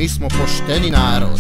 mi smo pošteni narod.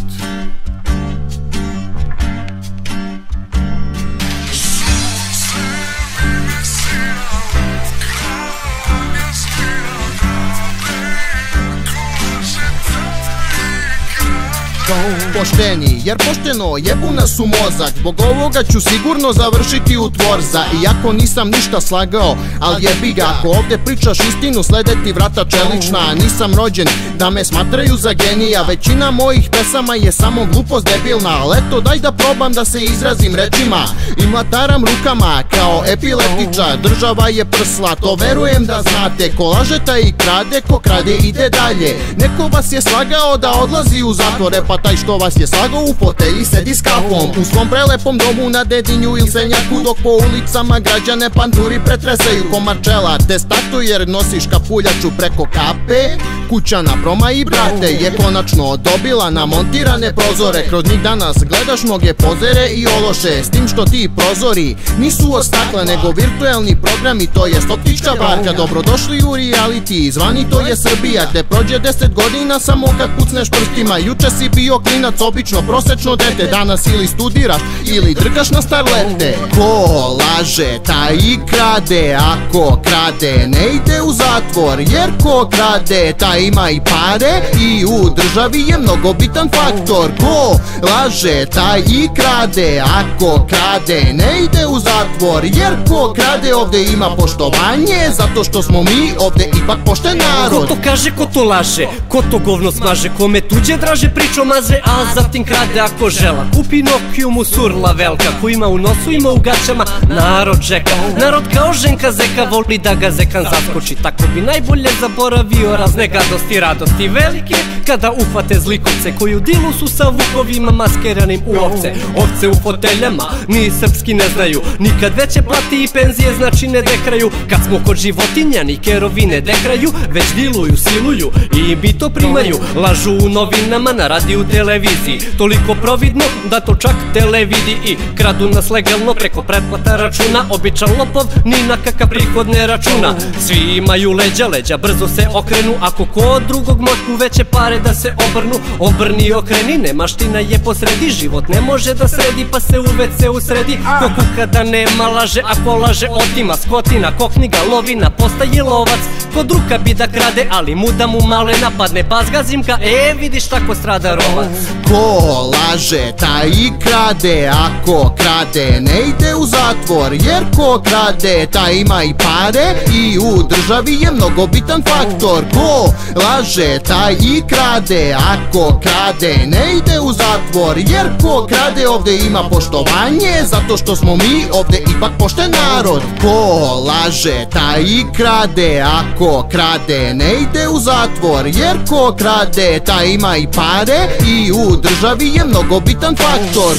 Pošteni, jer pošteno jebu nas u mozak. Zbog ovoga ću sigurno završiti u tvorza. Iako nisam ništa slagao, al jebi ga, ako ovdje pričaš istinu, sledeti vrata čelična. Nisam rođen da me smatraju za genija, većina mojih pesama je samo glupost debilna. Ali eto, daj da probam da se izrazim rečima i mlataram rukama kao epileptičar. Država je prsla, to verujem da znate. Ko laže taj i krade, ko krade ide dalje. Neko vas je slagao da odlazi u zatvore, pa taj što vas je slagao u fotelji sedi s kafom u svom prelepom domu na Dedinju ili Senjaku, dok po ulicama građane panduri pretresaju ko Marčela. Testatu jer nosiš kapuljaču preko kape. Kuća na Broma i brate je konačno dobila namontirane prozore. Kroz njih danas gledaš mnoge pozere i ološe, s tim što ti prozori nisu od stakla nego virtuelni programi, to jest optička varka. Dobrodošli u reality, zvani to je Srbija, gde prođe 10 godina samo kad pucneš prstima. Juče si bio klinac, obično prosečno dete, danas ili studiraš ili drgaš na starlete. Ko laže taj i krade, ako krade ne ide u zatvor, jer ko krade taj ima i pare i u državi je mnogo bitan faktor. Ko laže taj i krade, ako krade ne ide u zatvor, jer ko krade ovde ima poštovanje, zato što smo mi ovde ipak pošten narod. Ko to kaže, ko to laže, ko to govno smaže, kome tuđe draže pričo maže, a zatim krade ako žela. Kupi Nokiju mu surla velika, ko ima u nosu ima u gaćama, narod čeka. Narod kao ženka zeka, voli da ga zekan zaskoči, tako bi najbolje zaboravio razne gadosti, radosti velike kada uhvate zlikovce koji u dilu su sa vukovima maskeranim u ovce. Ovce u foteljama ni srpski ne znaju, nikad veće plati i penzije znači ne dekraju. Kad smo kod životinja ni kerovi ne dekraju, već diluju, siluju i bi to primaju. Lažu u novinama, na radiju, televiziji, toliko providno da to čak tele vidi. I kradu nas legalno preko pretplata računa, običan lopov ni na kakav prihod ne računa. Svi imaju leđa, leđa brzo se okrenu, ako ko od drugog moćku veće pare da se obrnu. Obrni i okreni, nemaština je posredi, život ne može da sredi pa se uveć se usredi. Ko kuka da nema laže, ako laže otima, skotina, ko knjiga lovina postaje lovac. Ko druga bi da krade, ali mu da mu male napadne, pa zgazim ga, vidiš tako strada rovac. Ko laže taj i krade, ako krade ne ide u zatvor, jer ko krade taj ima i pare i u državi je mnogo bitan faktor. Ko laže taj i krade, ako krade ne ide u zatvor, jer ko krade ovde ima poštovanje, zato što smo mi ovde ipak pošten narod. Ko laže taj i krade, ako krade ne ide u zatvor, jer ko krade taj ima i pare i u državi je mnogo bitan faktor.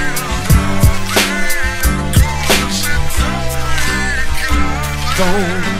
Go.